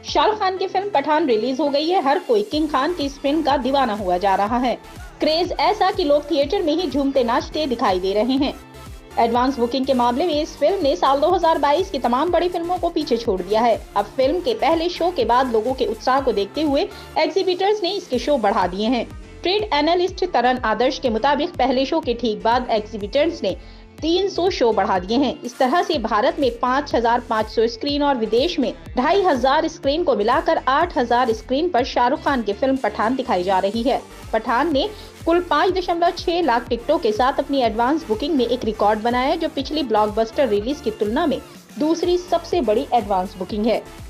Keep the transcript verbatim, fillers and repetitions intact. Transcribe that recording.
शाहरुख खान की film Pathan release हो गई है। हर कोई किंग खान की इस फिल्म का दीवाना हुआ जा रहा है। क्रेज ऐसा कि लोग थिएटर में ही झूमते नाचते दिखाई दे रहे हैं। एडवांस बुकिंग के मामले में इस फिल्म ने साल दो हज़ार बाईस की तमाम बड़ी फिल्मों को पीछे छोड़ दिया है। अब फिल्म के पहले शो के बाद लोगों के उत्साह को देखते हुए एग्जीबिटर्स ने इसके शो बढ़ा दिए हैं। ट्रेड एनालिस्ट तरन आदर्श के मुताबिक पहले शो के ठीक बाद एग्जीबिटर्स ने तीन सौ शो बढ़ा दिए हैं। इस तरह से भारत में पाँच हज़ार पाँच सौ स्क्रीन और विदेश में ढाई हजार स्क्रीन को मिलाकर आठ हज़ार स्क्रीन पर शाहरुख खान की फिल्म पठान दिखाई जा रही है। पठान ने कुल पाँच दशमलव छह लाख टिकटों के साथ अपनी एडवांस बुकिंग में एक रिकॉर्ड बनाया, जो पिछली ब्लॉकबस्टर रिलीज की तुलना में दूसरी सबसे बड़ी एडवांस बुकिंग है।